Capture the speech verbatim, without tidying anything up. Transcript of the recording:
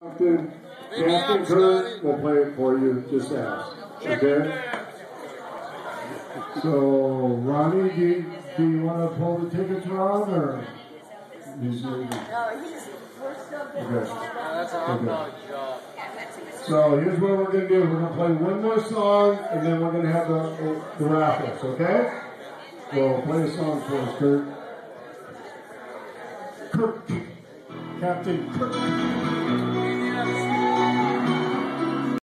Captain, Captain Kurt will play it for you, just ask. Okay? So, Ronnie, do you, do you want to pull the tickets around, or? He's leaving. No, he's, we're still getting Okay. that's a hot dog job. So, here's what we're going to do. We're going to play one more song, and then we're going to have the, the raffles, okay? So, play a song for us, Kurt. Kurt. Captain Kurt.